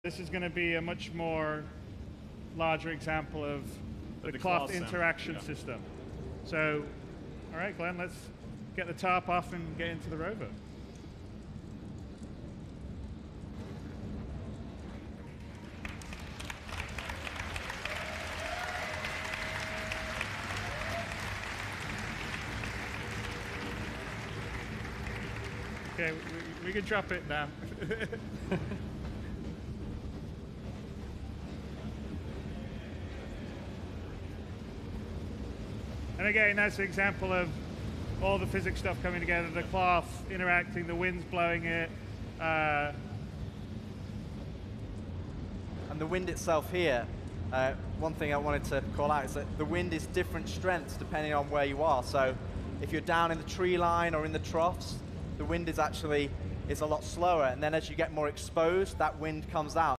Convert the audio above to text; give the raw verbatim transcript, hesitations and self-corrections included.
This is going to be a much more larger example of the, the cloth cloth interaction yeah. system. So, all right, Glenn, let's get the tarp off and get into the rover. Okay, we, we can drop it now. And again, that's an example of all the physics stuff coming together, the cloth interacting, the wind's blowing it. Uh, and the wind itself here, uh, one thing I wanted to call out is that the wind is different strengths depending on where you are. So if you're down in the tree line or in the troughs, the wind is actually is a lot slower. And then as you get more exposed, that wind comes out.